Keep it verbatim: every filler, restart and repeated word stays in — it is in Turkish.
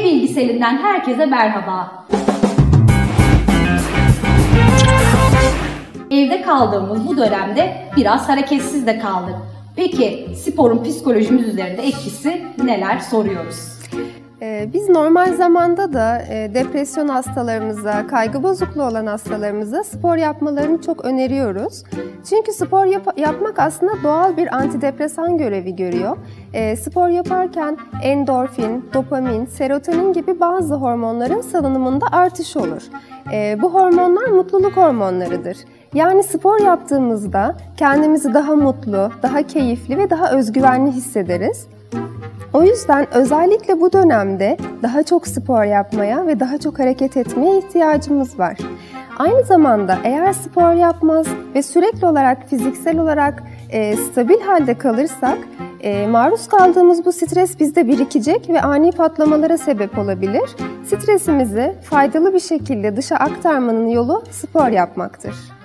Ev Bilgiselinden herkese merhaba. Evde kaldığımız bu dönemde biraz hareketsiz de kaldık. Peki sporun psikolojimiz üzerinde etkisi neler soruyoruz? Biz normal zamanda da depresyon hastalarımıza, kaygı bozukluğu olan hastalarımıza spor yapmalarını çok öneriyoruz. Çünkü spor yap yapmak aslında doğal bir antidepresan görevi görüyor. E, spor yaparken endorfin, dopamin, serotonin gibi bazı hormonların salınımında artış olur. E, bu hormonlar mutluluk hormonlarıdır. Yani spor yaptığımızda kendimizi daha mutlu, daha keyifli ve daha özgüvenli hissederiz. O yüzden özellikle bu dönemde daha çok spor yapmaya ve daha çok hareket etmeye ihtiyacımız var. Aynı zamanda eğer spor yapmaz ve sürekli olarak fiziksel olarak e, stabil halde kalırsak e, maruz kaldığımız bu stres bizde birikecek ve ani patlamalara sebep olabilir. Stresimizi faydalı bir şekilde dışa aktarmanın yolu spor yapmaktır.